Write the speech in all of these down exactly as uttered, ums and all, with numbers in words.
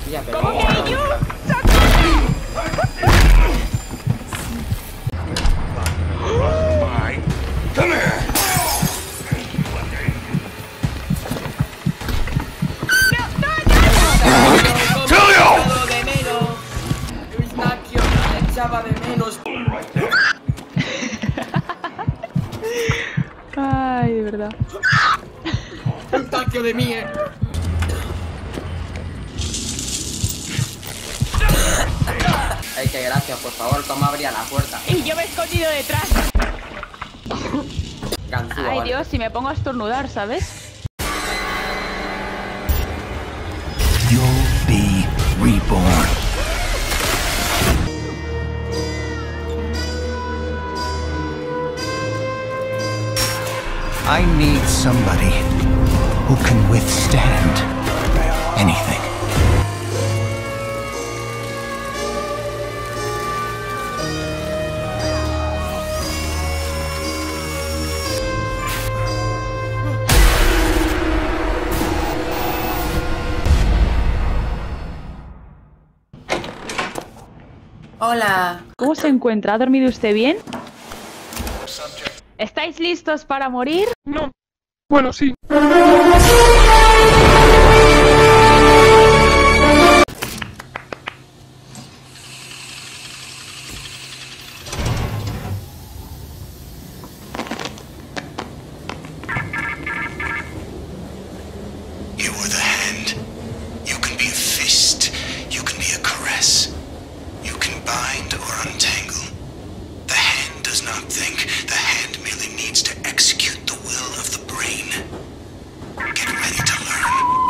Tía, pero ¿Cómo que yo? Come here. ¡Echaba de menos! Luis Maquio me echaba de menos. Ay, de verdad. Un taquio de mí, eh. Ay, que gracias, por favor, ¿cómo abría la puerta? Y yo me he escondido detrás. Ganzúa, Ay, vale. Dios, si me pongo a estornudar, ¿sabes? You'll be reborn. I need somebody who can withstand anything. Hola. ¿Cómo se encuentra? ¿Ha dormido usted bien? ¿Estáis listos para morir? No. Bueno, sí. You are the hand. You can be a fist. You can be a caress. You can bind or untangle. The hand does not think. The hand merely needs to execute the will of the brain. Get ready to learn.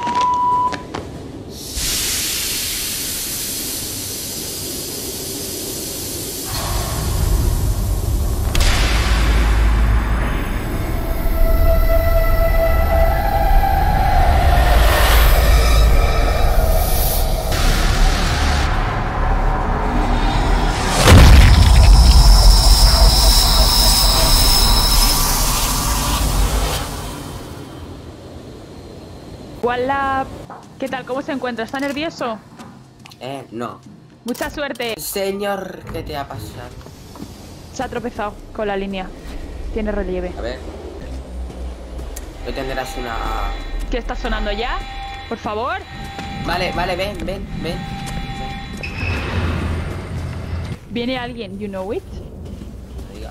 Hola. ¿Qué tal? ¿Cómo se encuentra? ¿Está nervioso? Eh, no. Mucha suerte. Señor, ¿qué te ha pasado? Se ha tropezado con la línea. Tiene relieve. A ver. No tendrás una... ¿Qué está sonando ya? Por favor. Vale, vale, ven, ven, ven. Viene alguien, you know it. No digas.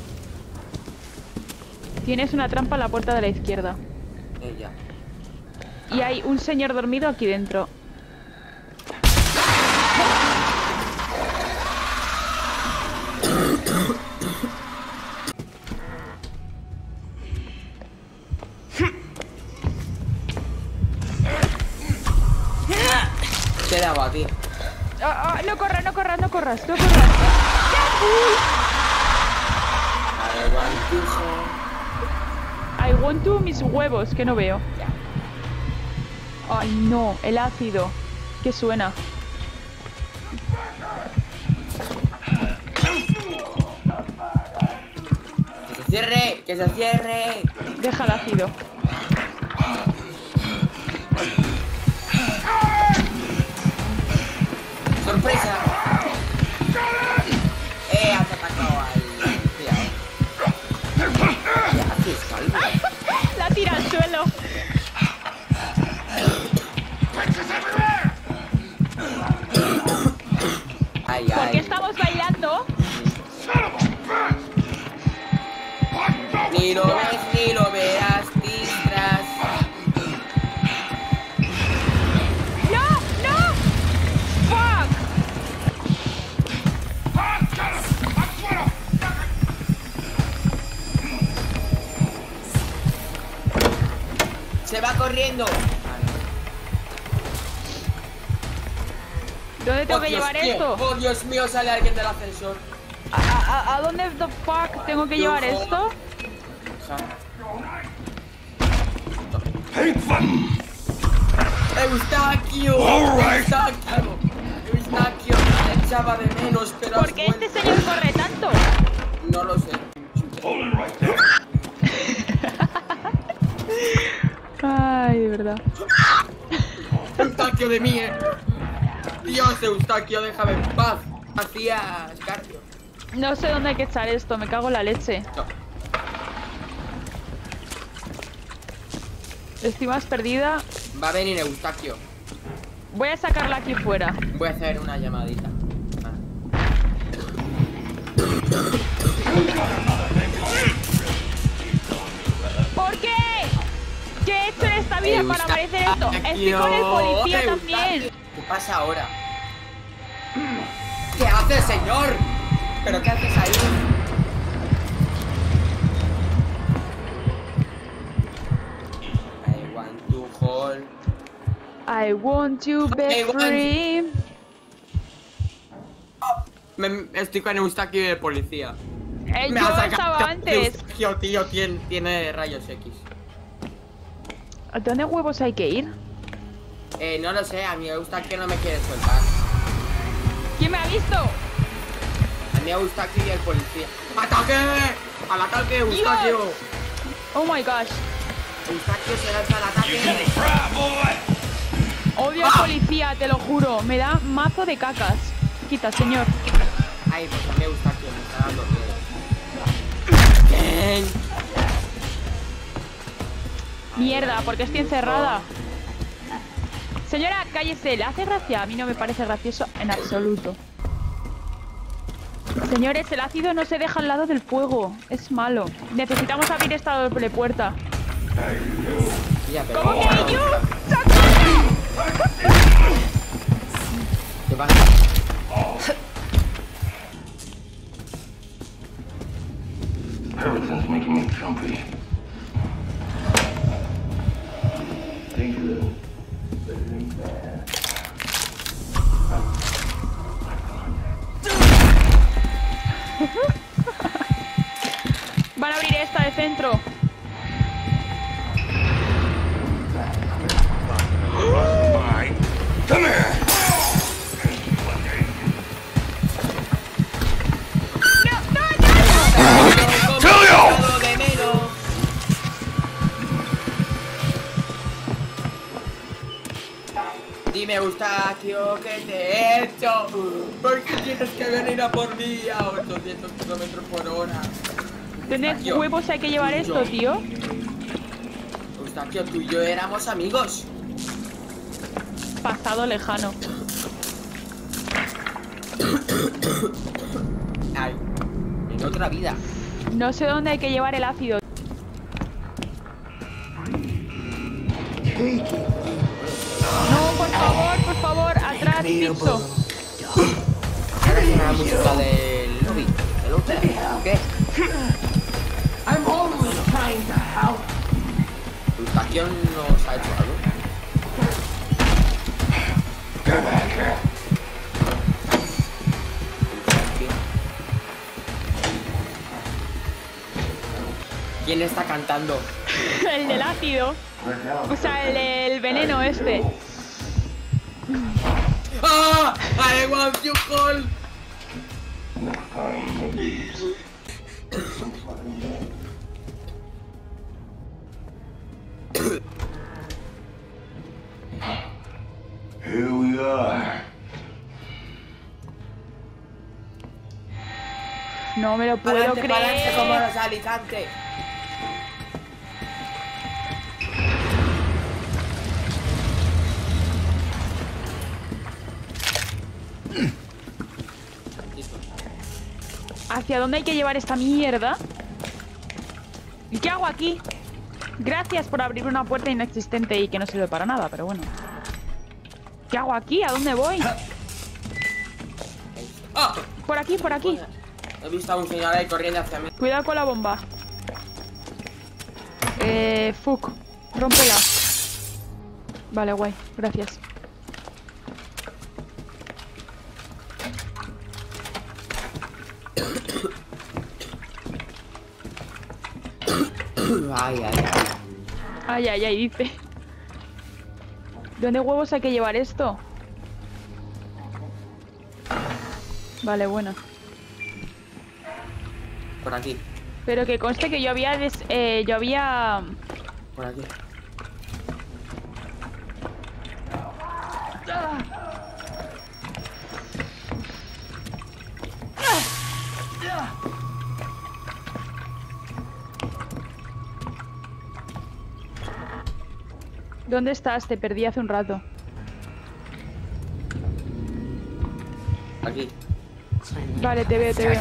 Tienes una trampa en la puerta de la izquierda. Ella. Y hay un señor dormido aquí dentro. Te daba, tío. Ah, ah, no corras, no corras, no corras, no corras. I want to mis huevos, que no veo. Ay, no, el ácido. ¿Qué suena? ¡Que se cierre! ¡Que se cierre! Deja el ácido. ¡Sorpresa! ¡Eh! Has atacado al... ¿Qué haces, Calvo? La tira al suelo. Ay, ¿Por ay. qué estamos bailando? Ni lo ves ni lo verás, distras. ¡No! ¡No! ¡Fuck! Se va corriendo. ¿Dónde tengo Oh, que Dios llevar mío. esto? Oh, Dios mío, sale alguien del ascensor. ¿A, a, a dónde the fuck tengo que llevar esto? Eustaquio. Eustaquio. Eustaquio. Me echaba de menos, pero ¿Por has qué vuelto. este señor corre tanto? No lo sé. Ay, de verdad. Eustaquio. Eustaquio de mí, eh. Dios, Eustaquio, déjame en paz. Hacía Scarpio. No sé dónde hay que echar esto, me cago en la leche. No. Estoy más perdida. Va a venir Eustaquio. Voy a sacarla aquí fuera. Voy a hacer una llamadita. Ah. ¿Por qué? ¿Qué he hecho en esta vida para merecer esto? Estoy con el policía también. ¿Qué pasa ahora? ¿Qué haces, señor? ¿Pero qué haces ahí? I want to hold. I want to be I want- free. Me, estoy con Eustaquio y el policía. Eh, Me yo ha sacado estaba antes. Eustaquio, tío, tiene, tiene rayos X. ¿A dónde huevos hay que ir? Eh, no lo sé, a mí Eustaquio no me quiere soltar. ¿Quién me ha visto? A mí Eustaquio y el policía. ¡Ataque! ¡Al ataque, Eustaquio! Oh my gosh. Eustaquio se lanza al ataque. Odio al policía, te lo juro. Me da mazo de cacas. Quita, señor. Ay, pues a mí Eustaquio me está dando miedo. Bien. Mierda, porque estoy encerrada. Señora, cállese. ¿Le hace gracia? A mí no me parece gracioso en absoluto. Señores, el ácido no se deja al lado del fuego. Es malo. Necesitamos abrir esta doble puerta. Ya, pero... ¿Cómo que yo? ¿Qué pasa? Everything's making me jumpy. Dangerous. Better than bad. Van a abrir esta de centro. Come here. ¡Telio! De menos. Dime, Eustaquio, ¿qué te he hecho? ¿Por qué tienes que venir a por mí a ochocientos kilómetros por hora? ¿Dónde Eustaquio, huevos hay que llevar tú y esto, yo- tío? Eustaquio, tú y yo éramos amigos. Pasado lejano. Ay, en otra vida. No sé dónde hay que llevar el ácido. No, por favor, por favor, atrás, piso. Ahora suena la música del lobby, del hotel. ¿Qué? I'm only trying to help. Eustaquio nos ha hecho algo. Get back here. Eustaquio. ¿Quién está cantando? El del ácido. O sea, el del veneno este. ¡Ah! I want you call. Next time, maybe. Here we are. No me lo puedo Pa'lante, pa'lante como creer. los Alicante. Listo. ¿Hacia dónde hay que llevar esta mierda? ¿Y qué hago aquí? Gracias por abrir una puerta inexistente y que no sirve para nada, pero bueno. ¿Qué hago aquí? ¿A dónde voy? ¡Ah! Por aquí, por aquí. He visto a un señor ahí corriendo hacia mí. Cuidado con la bomba. Eh, fuck. Rómpela. Vale, guay. Gracias. Ay, ay, ay. Ay, ay, ay, dice. ¿Dónde huevos hay que llevar esto? Vale, bueno. Por aquí, Pero que conste que yo había... des- eh, yo había... por aquí. ¿Dónde estás? Te perdí hace un rato. Aquí. Vale, te veo, te veo.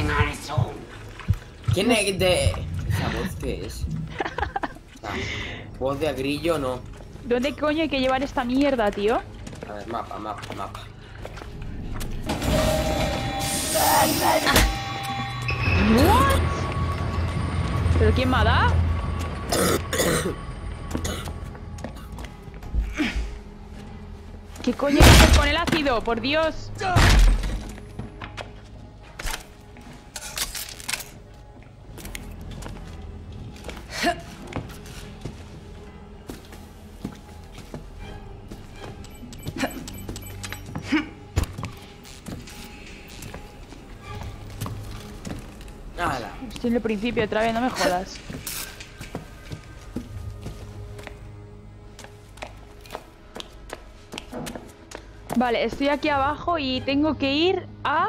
¿Quién es de...? ¿Esa voz qué es? Ah, voz de grillo, no. ¿Dónde coño hay que llevar esta mierda, tío? A ver, mapa, mapa, mapa. ¿What? ¿Pero quién me ha dado? ¿Qué coño hay que hacer con el ácido? ¡Por Dios! Nada. Estoy en el principio otra vez, no me jodas. Vale, estoy aquí abajo y tengo que ir a...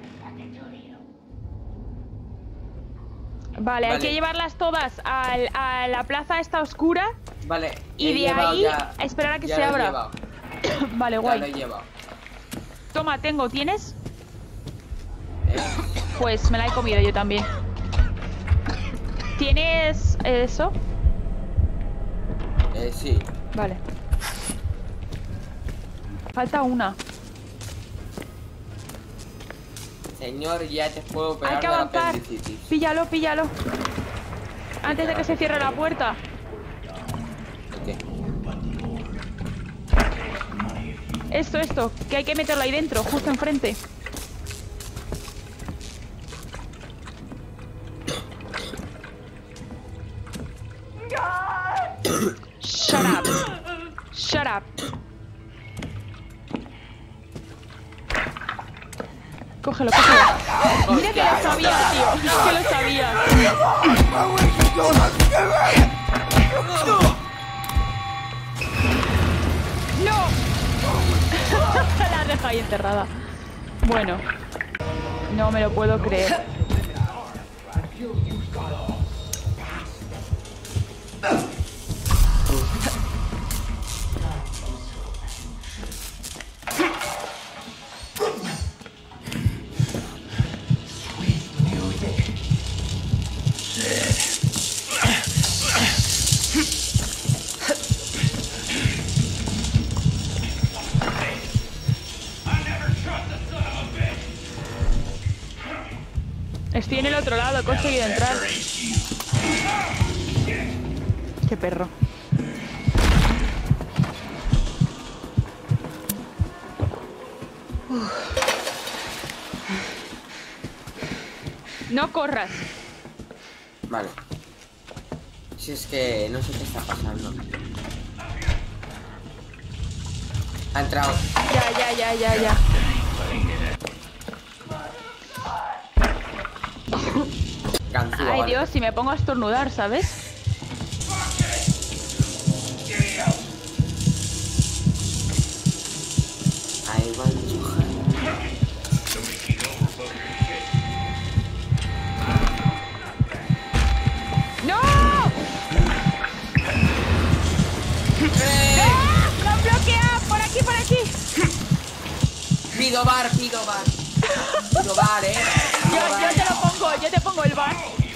Vale, hay Vale. que llevarlas todas al- a la plaza esta oscura Vale. y he de llevado ahí ya- a esperar a que ya se lo he abra. llevado, Vale, Ya guay. lo he llevado. Toma, tengo, ¿tienes? Eh, Pues me la he comido yo también. ¿Tienes eso? eh, sí. Vale. Falta una. Señor, ya te puedo operar Hay que de la avanzar. apendicitis. Píllalo, píllalo. Antes de que se cierre la puerta. Ok. Esto, esto, que hay que meterlo ahí dentro, justo enfrente. Shut up. Shut up. Cógelo, cógelo. Mira que lo sabía, tío. Es que lo sabía. ¡No! La deja ahí enterrada. Bueno. No me lo puedo creer. Estoy en el otro lado, he conseguido entrar. Qué perro. Uf. No corras. Vale. Si es que no sé qué está pasando. Ha entrado. Ya, ya, ya, ya, ya. Ganzúa, Ay, vale. Dios, si me pongo a estornudar, ¿sabes? Ahí va el chuja. ¡No! ¡No! ¡Lo han bloqueado! ¡Por aquí, por aquí! Pido bar, pido bar. Pido bar, eh. Yo, yo te lo pongo, yo te pongo el bar.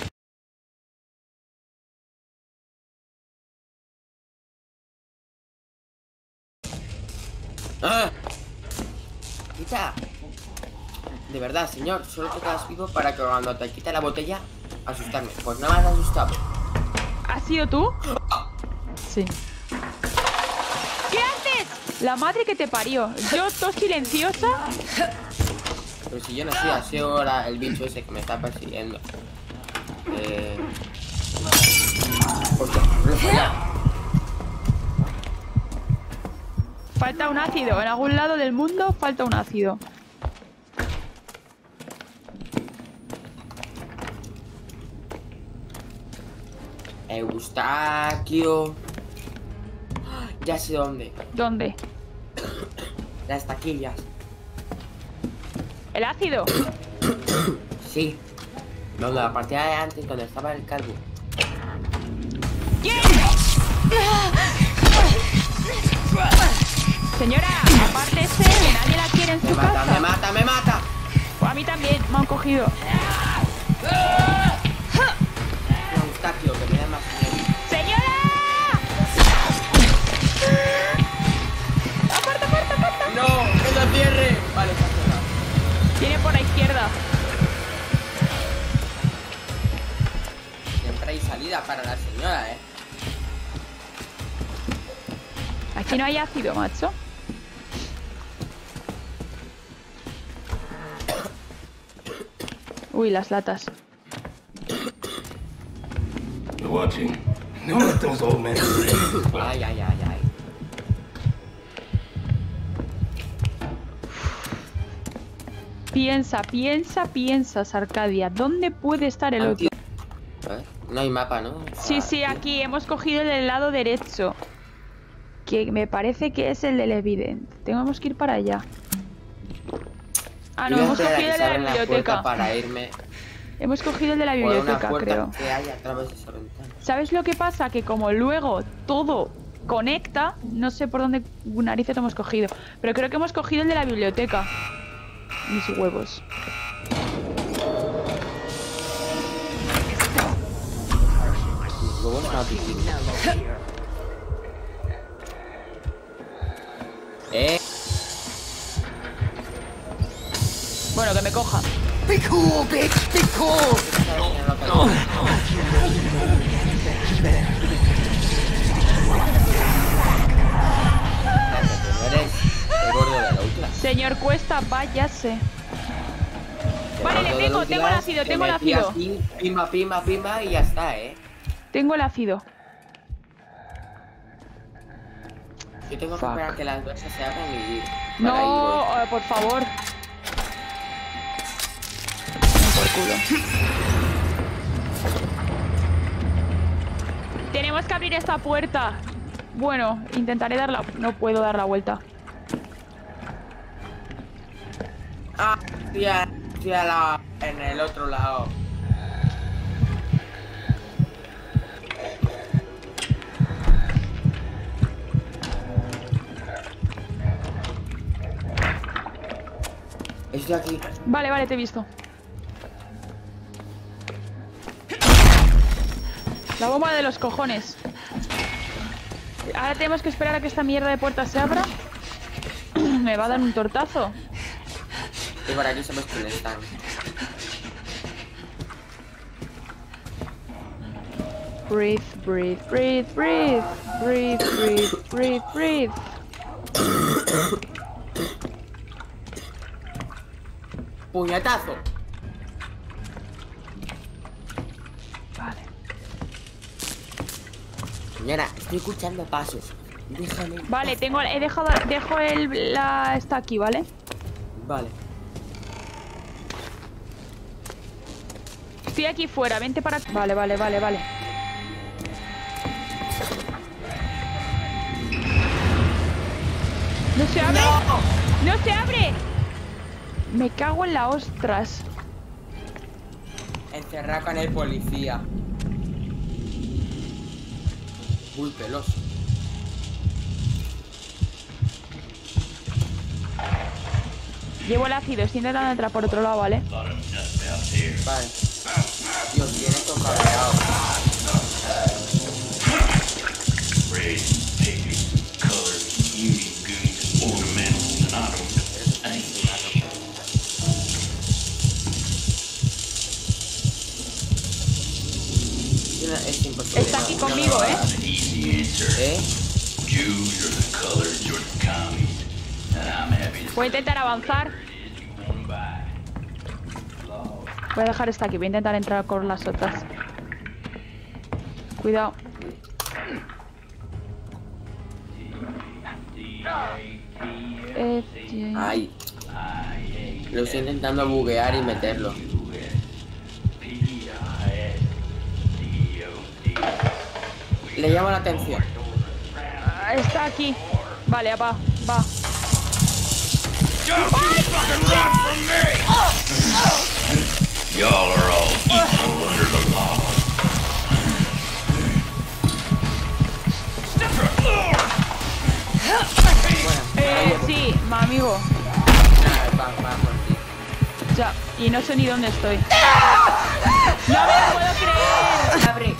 ¡Ah! Quita. De verdad, señor, solo te quedas vivo para que cuando te quita la botella, asustarme. Pues nada más asustado. ¿Has sido tú? Sí. ¿Qué haces? La madre que te parió. Yo, todo silenciosa. Pero si yo no soy así ahora el bicho ese que me está persiguiendo. Eh... Hostia, lo he fallado. Falta un ácido. En algún lado del mundo falta un ácido. Eustaquio. Ya sé dónde. ¿Dónde? Las taquillas. ¿El ácido? Sí. No, la partida de antes, cuando estaba el calvo. Señora, apártese, que nadie la quiere en su Me mata, casa. me mata, me mata. Pues a mí también me han cogido. Un Eustaquio, que me da más miedo. ¡Señora! ¡Aparta, aparta, aparta! ¡No! ¡Que lo cierre! Vale, está cerrado. Tiene por la izquierda. Siempre hay salida para la señora, ¿eh? Aquí no hay ácido, macho. Uy, las latas. You're watching. Don't let those old men see. Ay, ay, ay, ay. Piensa, piensa, piensa, Arcadia. ¿Dónde puede estar el otro? A ver, no hay mapa, ¿no? Sí, sí, aquí hemos cogido el del lado derecho. Que me parece que es el del Evident. Tenemos que ir para allá. Ah, no, Yo hemos voy a cogido el de esperar a la que se abran la puerta biblioteca. para irme Hemos cogido el de la por una biblioteca, puerta creo. que hay a través de esa ventana. ¿Sabes lo que pasa? Que como luego todo conecta, no sé por dónde narices lo hemos cogido. Pero creo que hemos cogido el de la biblioteca. Mis huevos. Mis huevos no piquen. Eh. Bueno, que me coja. Be cool, bitch. Be cool. Señor Cuesta, váyase. Vale, le tengo, tengo el ácido, tengo el ácido. Pimba, pimba, pimba y ya está, ¿eh? Tengo el ácido. Yo tengo que Fuck. esperar que las bolsas se abran y... No, eh, por favor. Por culo. Tenemos que abrir esta puerta. Bueno, intentaré darla. No puedo dar la vuelta. Ah, estoy a, estoy a la... en el otro lado. Estoy aquí. Vale, vale, te he visto. La bomba de los cojones. Ahora tenemos que esperar a que esta mierda de puerta se abra. Me va a dar un tortazo. Y por aquí sabes quién están. Breathe, breathe, breathe, breathe. Breathe, breathe, breathe, breathe. ¡Puñetazo! Vale. Señora, estoy escuchando pasos. Déjame. Vale, tengo, he dejado, dejo el, la, está aquí, ¿vale? Vale. Estoy aquí fuera, vente para... Vale, vale, vale, vale. ¿No se abre? ¡No, ¡No se abre! Me cago en la ostras. Encerrar con el policía. Muy peloso. Llevo el ácido, estoy intentando entrar por otro lado, ¿vale? Vale. Dios, viene todo cabreado. Red, piggy, colors, beauty, goons, ornaments, and autumn. Es imposible. Está aquí conmigo, ¿eh? An easy answer. ¿Eh? Jews are the colors, you're the commies. And I'm happy to Voy a intentar avanzar. one by. Voy a dejar esta aquí, voy a intentar entrar con las otras. Cuidado. Eh, eh, Ay. Lo estoy intentando buguear y meterlo. Le llamo la atención. Está aquí. Vale, va, va. Y'all are all equal under the law. Eh, sí, ma amigo. Nada, va, va por ti. Ya, y no sé ni dónde estoy. ¡No me lo puedo creer! ¡Abre!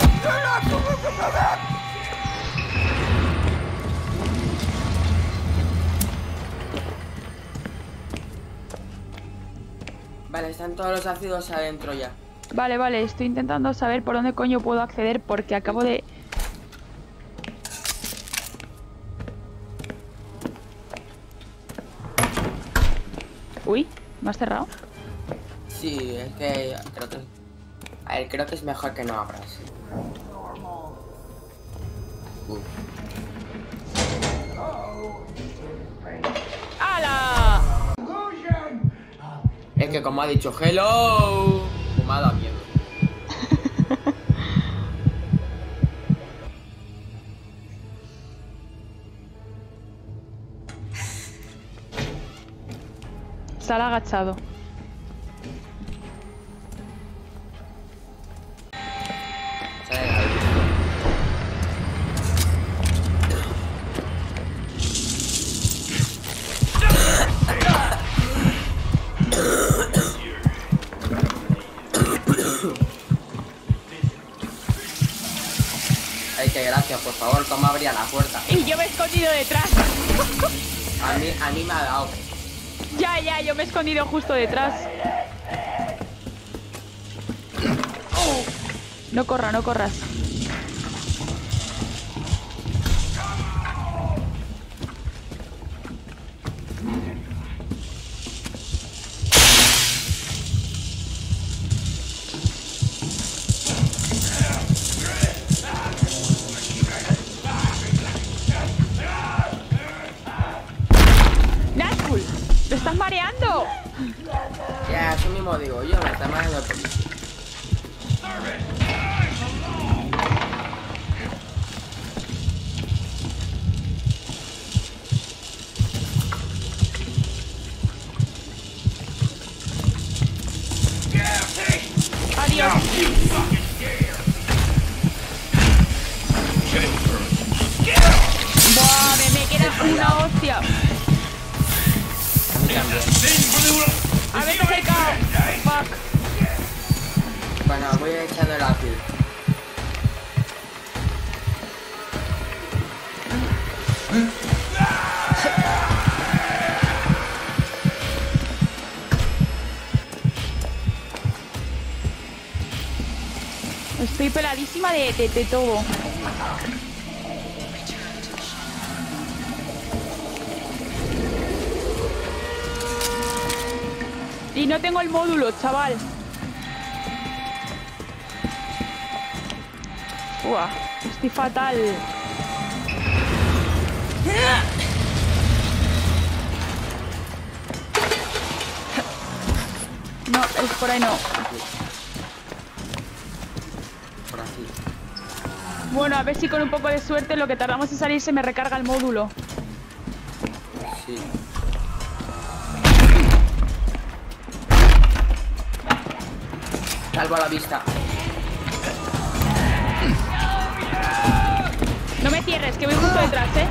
Vale, están todos los ácidos adentro ya. Vale, vale, estoy intentando saber por dónde coño puedo acceder porque acabo de... Uy, ¿me has cerrado? Sí, es que creo que... A ver, creo que es mejor que no abras. Uh. ¡Hala! Es que como ha dicho hello, me ha dado miedo. Sal agachado. Sale de la luz. Ay, qué gracias, por favor, ¿cómo abría la puerta? Y yo me he escondido detrás. A mí, a mí me ha dado. Ya, ya, yo me he escondido justo detrás. No corra, no corras. ¡Nazgûl! ¡Lo estás mareando! Ya, eso mismo digo yo, me está mareando. Adiós. Buah, me, me queda una hostia. Haberte acercado. Fuck. Bueno, voy echando el ácido. Estoy peladísima de, de, de todo. Y no tengo el módulo, chaval. Uah, estoy fatal. No, es por ahí no. Por aquí. Bueno, a ver si con un poco de suerte lo que tardamos en salir se me recarga el módulo. Sí. Salvo a la vista. No me cierres, que voy justo detrás, ¿eh?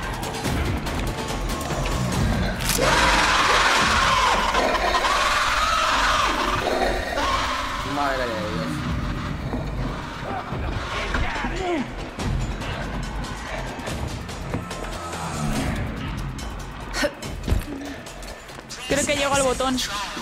Madre de Dios. Creo que llego al botón.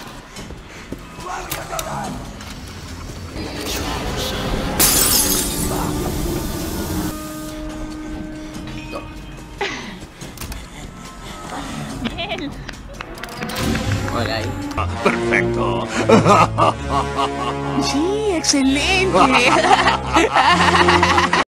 Bien. Hola ahí. Perfecto. Sí, excelente.